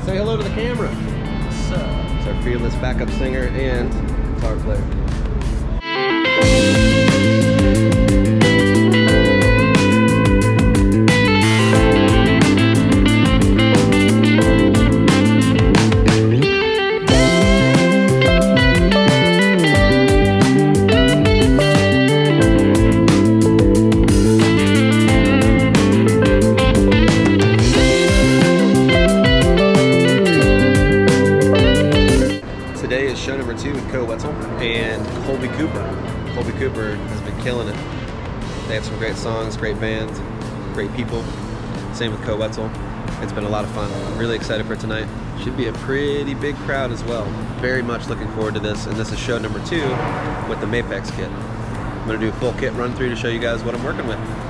Say hello to the camera. What's up? It's our fearless backup singer and guitar player. Today is show number 2 with Koe Wetzel and Colby Cooper. Colby Cooper has been killing it. They have some great songs, great bands, great people. Same with Koe Wetzel. It's been a lot of fun. I'm really excited for tonight. Should be a pretty big crowd as well. Very much looking forward to this, and this is show number 2 with the Mapex kit. I'm gonna do a full kit run through to show you guys what I'm working with.